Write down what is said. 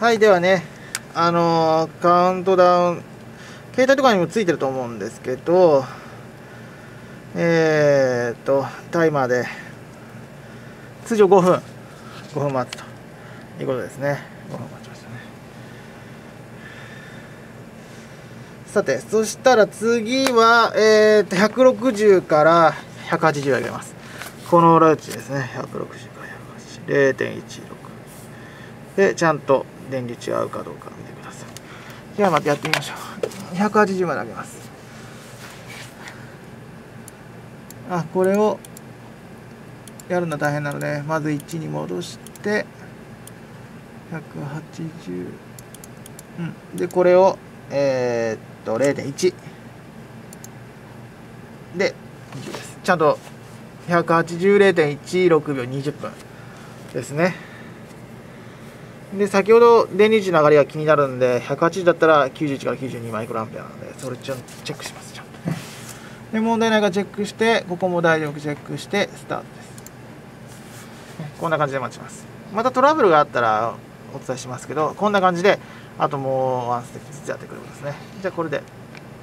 はい、ではね、カウントダウン、携帯とかにもついてると思うんですけど、タイマーで、通常5分待つということですね。5分待ちましたね。さて、そしたら次は、160から180上げます。この裏打ちですね。160から180、0.16。で、ちゃんと電離値が合うかどうか見てください。じゃあ、またやってみましょう。180まで上げます。これをやるのは大変なので、まず1に戻して、180。で、これを、0.1。で、20です。ちゃんと、180、0.16秒20分ですね。で、先ほど電離値の上がりが気になるんで、180だったら91から92マイクロアンペアなので、それちゃんとチェックします。ちゃんとね。で、問題ないかチェックして、ここも大丈夫チェックして、スタートです。こんな感じで待ちます。またトラブルがあったらお伝えしますけど、こんな感じで、あともうワンステップずつやってくることですね。じゃあこれで。